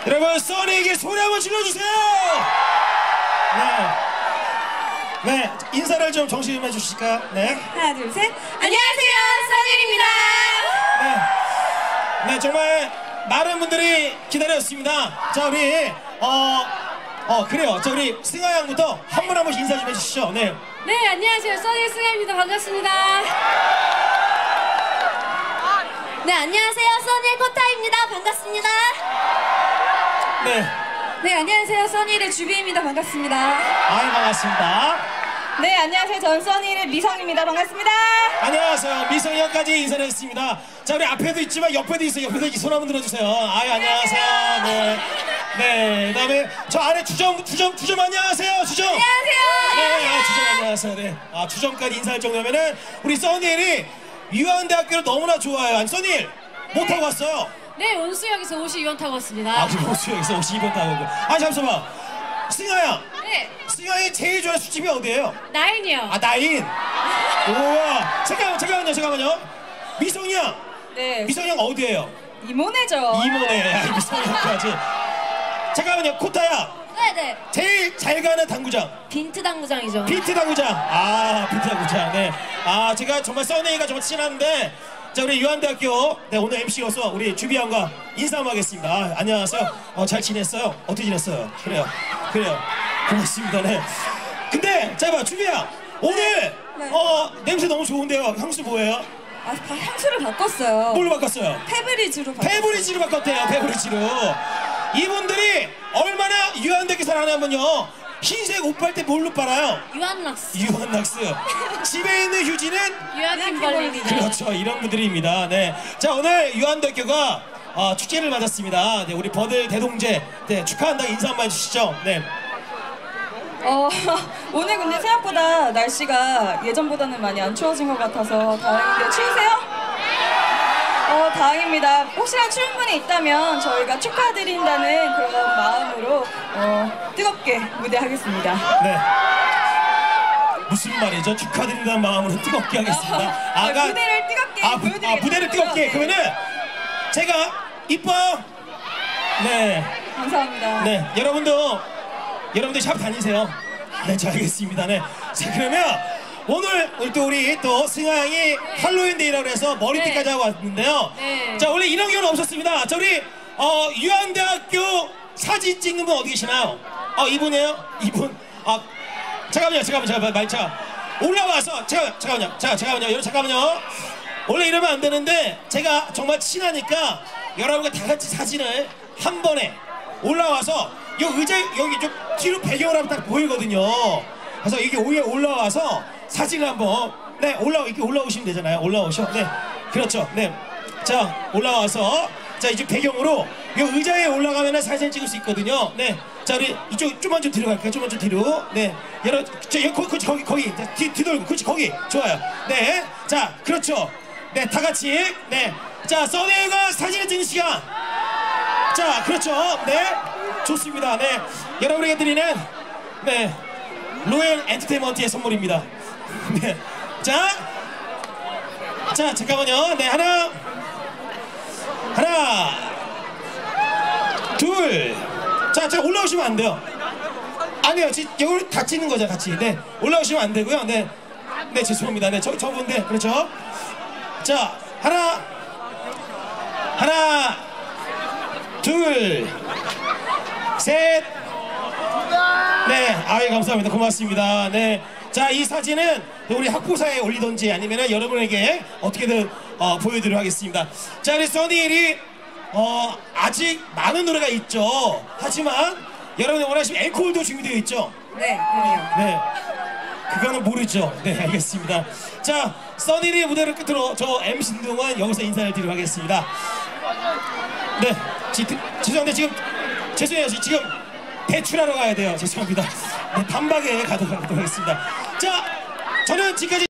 여러분, 써니에게 소리 한번 질러주세요. 네, 인사를 좀 정식 좀 해주실까요? 네. 하나, 둘, 셋. 안녕하세요, 써니입니다. 네, 정말 많은 분들이 기다렸습니다. 자, 우리 그래요. 자, 우리 승아 양부터 한 분 한 분씩 인사 좀 해주시죠. 네. 네, 안녕하세요, 써니 승아입니다. 반갑습니다. 네, 안녕하세요, 써니의 코타입니다. 반갑습니다. 네. 네, 안녕하세요, 써니의 주비입니다. 반갑습니다. 아이, 반갑습니다. 네, 안녕하세요, 전 써니의 미성입니다. 반갑습니다. 안녕하세요. 미성이 형까지 인사를 했습니다. 자, 우리 앞에도 있지만 옆에도 있어요. 옆에도 손 한번 들어주세요. 아이, 안녕하세요. 네. 네, 그다음에 저 안에 주점 안녕하세요. 주점. 안녕하세요. 네, 주점 안녕하세요. 네. 주점까지 인사할 정도면은 우리 써니엘이 유한대학교를 너무나 좋아해요. 아니, 써니엘 뭐 타고 왔어요? 네, 온수역에서 52번 타고 왔습니다. 지금 호수역에서 52번 타고 오고. 잠시만. 승아야. 네. 승아이 제일 좋아하는 술집이 어디예요? 나인이요. 나인. 우와. 잠깐만요. 미성이 형. 네. 미성이 형 어디예요? 이모네죠. 이모네. 미성이 형까지. 잠깐만요. 코타야. 네네. 제일 잘 가는 당구장. 빈트 당구장이죠. 빈트 당구장. 빈트 당구장. 네. 제가 정말 써니가 정말 친한데, 자, 우리 유한대학교 오늘 MC로서 우리 주비 형과 인사 한번 하겠습니다. 안녕하세요. 잘 지냈어요? 어떻게 지냈어요? 그래요. 고맙습니다. 네. 근데 자, 봐, 주비야. 오늘 네. 냄새 너무 좋은데요. 향수 뭐예요? 향수를 바꿨어요. 뭘로 바꿨어요? 페브리즈로 바꿨어요. 페브리즈로 바꿨대요. 페브리즈로. 이분들이 얼마나 유한대학교 사랑하냐면요, 흰색 옷 빨 때 뭘로 빨아요? 유한락스. 집에 있는 휴지는 유한킴벌리입니다. 그렇죠. 이런 분들입니다. 네. 자, 오늘 유한대학교가 축제를 맞았습니다. 네, 우리 버들 대동제 축하한다고 인사 한번 해주시죠. 네. 오늘 근데 생각보다 날씨가 예전보다는 많이 안 추워진 것 같아서 다행인데, 추우세요? 다행입니다. 혹시나 추운 분이 있다면 저희가 축하드린다는 그런 마음으로 뜨겁게 무대하겠습니다. 네. 무슨 말이죠? 축하드린다는 마음으로 뜨겁게 하겠습니다. 무대를 뜨겁게 보여드리겠습니다. 무대를 뜨겁게. 네. 그러면은 제가 이뻐요. 네. 감사합니다. 네. 여러분들 샵 다니세요. 네, 잘 알겠습니다. 네. 자, 그러면 오늘 또 우리 승아 양이 할로윈데이라고 해서 머리띠까지 하고 왔는데요. 네. 자, 원래 이런 경우는 없었습니다. 자, 우리 유한대학교 사진 찍는 분 어디 계시나요? 이분이에요? 이분. 잠깐만요. 말차 올라와서 잠깐만요. 원래 이러면 안 되는데 제가 정말 친하니까 여러분과 다 같이 사진을 한 번에 올라와서 이 의자 여기 좀 뒤로 배경을 하면 딱 보이거든요. 그래서 이게 위에 올라와서 사진을 한번 이렇게 올라오시면 되잖아요. 올라오셔. 네, 그렇죠. 네, 자, 올라와서 자, 이제 배경으로 이 의자에 올라가면 사진 찍을 수 있거든요. 네, 자, 우리 이쪽 좀만 좀 뒤로 갈게요. 좀만 좀 뒤로. 네, 거기 뒤돌고. 그렇지, 거기 좋아요. 네, 자, 그렇죠. 네, 다 같이. 네, 자, 써니가 사진을 찍는 시간. 자, 그렇죠. 네, 좋습니다. 네, 여러분에게 드리는 로얄 엔터테인먼트의 선물입니다. 네, 자, 잠깐만요. 네, 하나, 둘. 자, 올라오시면 안 돼요. 아니요, 여기 다 찍는 거죠, 같이. 네, 올라오시면 안 되고요. 네, 죄송합니다. 네, 저분들 그렇죠. 자, 하나, 둘, 셋. 네, 감사합니다. 고맙습니다. 네, 자, 이 사진은 우리 학부사에 올리던지 아니면 여러분에게 어떻게든 보여드리도록 하겠습니다. 자, 우리 써니엘이 아직 많은 노래가 있죠. 하지만 여러분이 원하시면 앵콜도 준비되어 있죠. 네, 그래요. 네, 그거는 모르죠. 네, 알겠습니다. 자, 써니엘의 무대를 끝으로 저 MC 동안 여기서 인사를 드리도록 하겠습니다. 네, 죄송한데 죄송해요. 지금 대출하러 가야 돼요. 죄송합니다. 네, 단박에 가도록 하겠습니다. 자, 저는 지금까지